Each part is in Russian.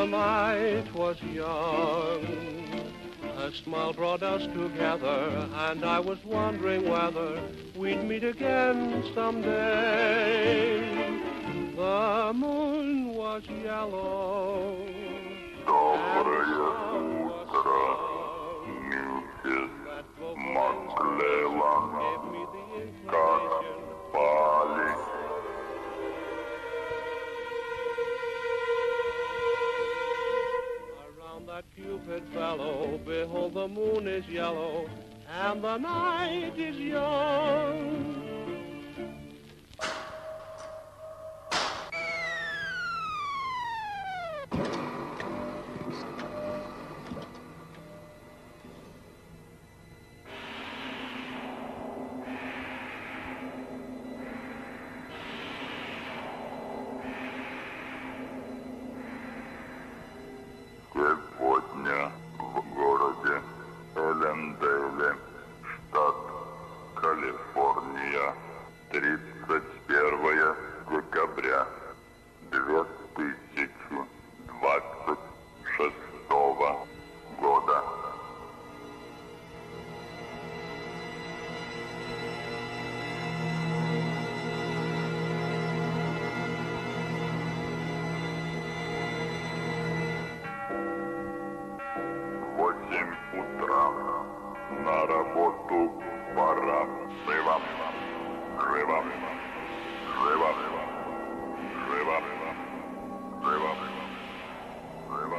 the night was young, a smile brought us together, and I was wondering whether we'd meet again someday. The moon was yellow. Доброе утро, миссис Маклеллан. Как спали? Around that Cupid fellow, behold, the moon is yellow, and the night is young. Сегодня в городе Элленделе, штат Калифорния, 31 декабря 2026 года. В 8 утра. На работу пора. Живо. Живо. Живо. Живо. Живо. Живо.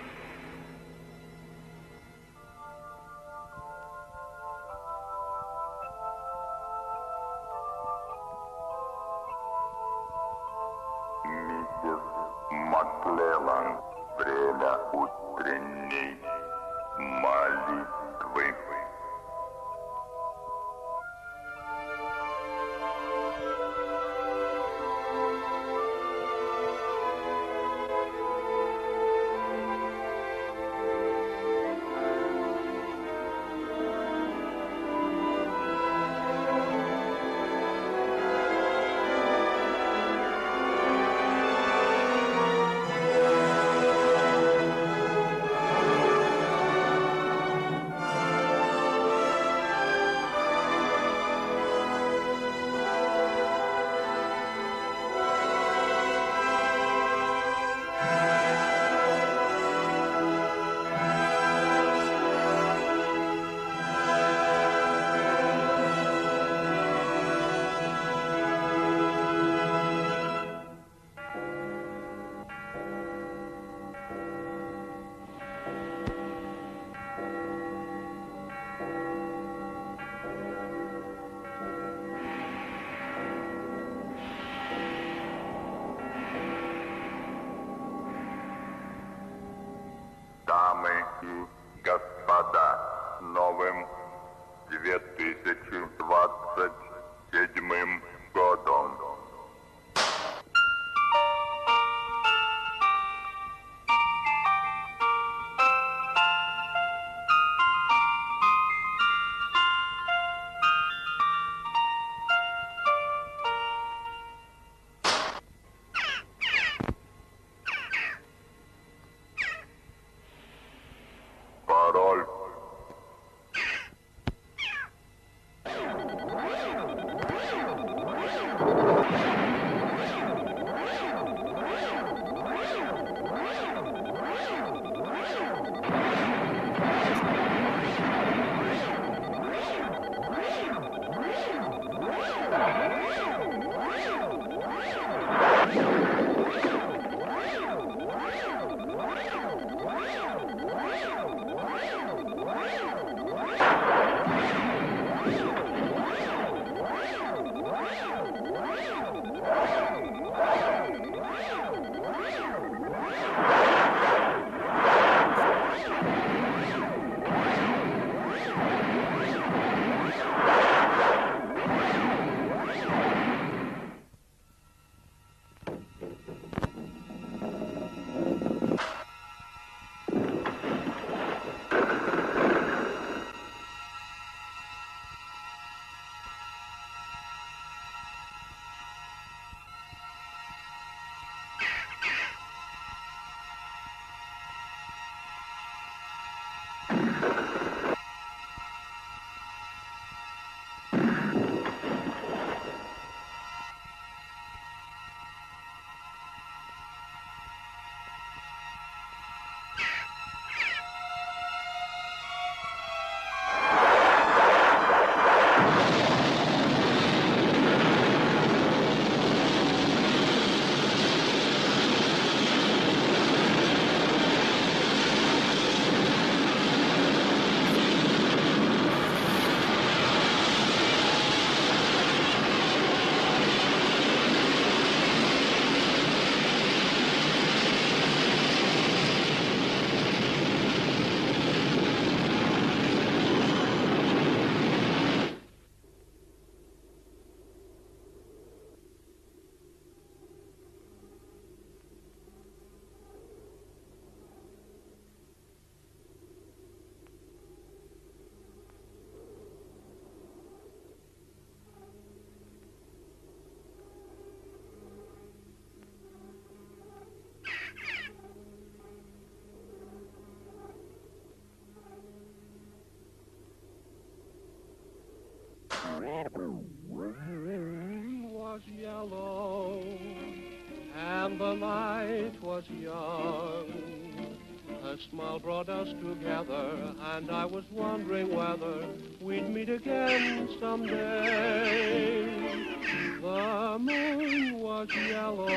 Миссис Маклеллан, время утренней молитвы. Дамы и господа, новым 2027 годом. Пароль. Was yellow and the night was young. Her smile brought us together, and I was wondering whether we'd meet again someday. The moon was yellow,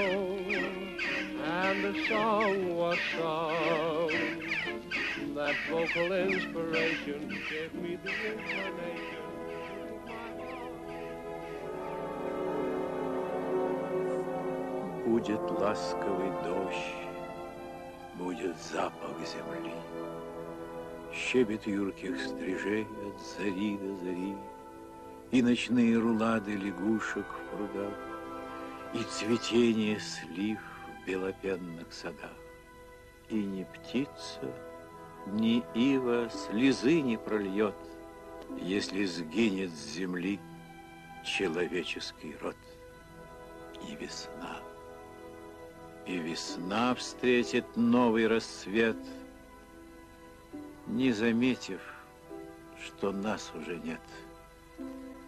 and the song was sung. That vocal inspiration gave me the inclination. Будет ласковый дождь, будет запах земли, щебет юрких стрижей от зари до зари, и ночные рулады лягушек в прудах, и цветение слив в белопенных садах. И ни птица, ни ива слезы не прольет, если сгинет с земли человеческий род. И весна встретит новый рассвет, не заметив, что нас уже нет.